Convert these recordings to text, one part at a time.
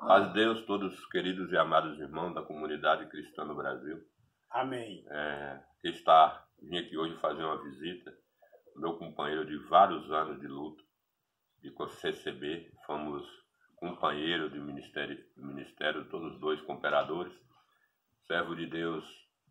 Paz de Deus, todos queridos e amados irmãos da comunidade cristã no Brasil. Amém. Vim aqui hoje fazer uma visita. Meu companheiro de vários anos de luta, de CCB, fomos companheiros do ministério, todos dois cooperadores. Servo de Deus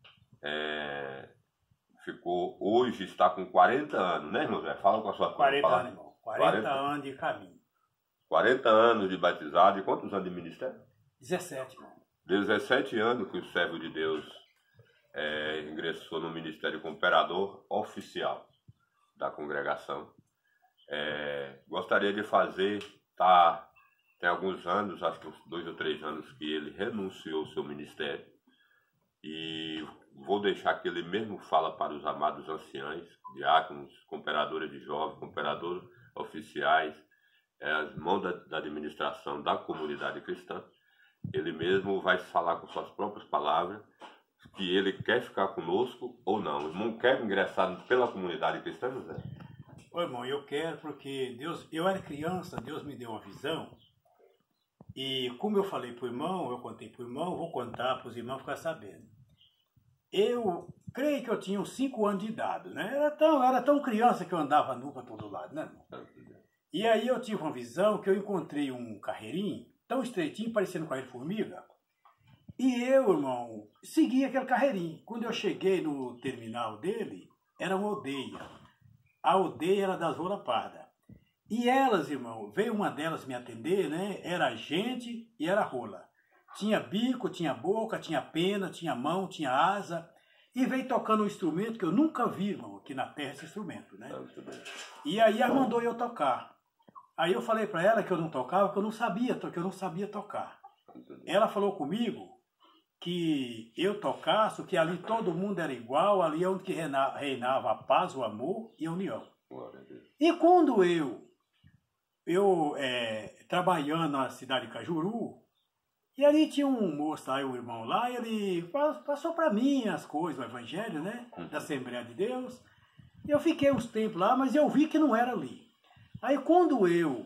hoje está com 40 anos, né, irmão Zé? Fala com a sua 40 anos, irmão. 40 anos de caminho. 40 anos de batizado. E quantos anos de ministério? 17, irmão. 17 anos que o servo de Deus ingressou no ministério cooperador oficial da congregação. Gostaria de fazer, tem alguns anos, acho que uns 2 ou 3 anos, que ele renunciou ao seu ministério. E vou deixar que ele mesmo fala para os amados anciãos, diáconos, cooperadores de jovens, cooperadores oficiais, as mãos da administração da comunidade cristã. Ele mesmo vai falar com suas próprias palavras que ele quer ficar conosco ou não. O irmão quer ingressar pela comunidade cristã, José? Ô, irmão, eu quero porque eu era criança, Deus me deu uma visão. E como eu falei para o irmão, eu contei para o irmão, vou contar para os irmãos ficar sabendo. Eu creio que eu tinha uns 5 anos de idade, né? Era tão criança que eu andava nu para todo lado, né, irmão? E aí eu tive uma visão que eu encontrei um carreirinho, tão estreitinho, parecendo um carreiro de formiga. E eu, irmão, segui aquele carreirinho. Quando eu cheguei no terminal dele, era uma aldeia. A aldeia era das Rola Parda. E elas, irmão, veio uma delas me atender, né? Era gente e era rola. Tinha bico, tinha boca, tinha pena, tinha mão, tinha asa. E veio tocando um instrumento que eu nunca vi, irmão, aqui na terra, esse instrumento, né? E aí ela mandou eu tocar. Aí eu falei para ela que eu não tocava, que eu não sabia tocar. Ela falou comigo que eu tocasse, que ali todo mundo era igual, ali é onde que reinava a paz, o amor e a união. E quando eu trabalhando na cidade de Cajuru, e ali tinha um moço lá, um irmão lá, e ele passou para mim as coisas, o evangelho, né, da Assembleia de Deus. E eu fiquei uns tempos lá, mas eu vi que não era ali. Aí quando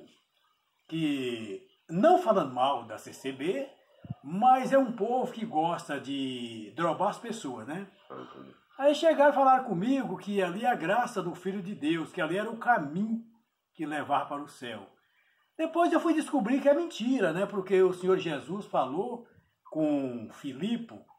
não falando mal da CCB, mas é um povo que gosta de drobar as pessoas, né? Aí chegaram e falaram comigo que ali é a graça do Filho de Deus, que ali era o caminho que levava para o céu. Depois eu fui descobrir que é mentira, né? Porque o Senhor Jesus falou com Filipe